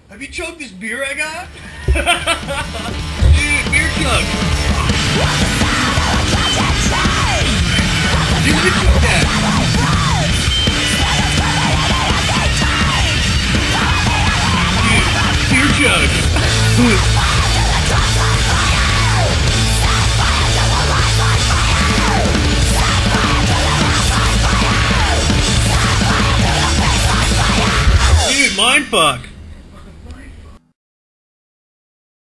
Have you chugged this beer I got? Dude, beer chug. You can chug that. Dude, beer chug. Dude, mindfuck.